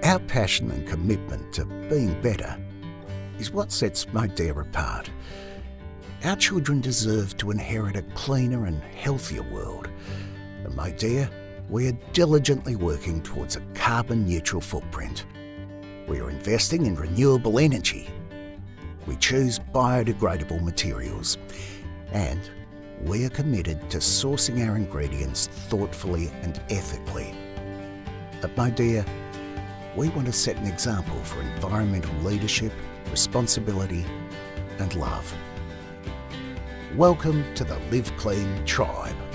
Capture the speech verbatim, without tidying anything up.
Our passion and commitment to being better is what sets Modere apart. Our children deserve to inherit a cleaner and healthier world. At Modere, we are diligently working towards a carbon-neutral footprint. We are investing in renewable energy. We choose biodegradable materials. And we are committed to sourcing our ingredients thoughtfully and ethically. At Modere, we want to set an example for environmental leadership, responsibility and love. Welcome to the Live Clean tribe.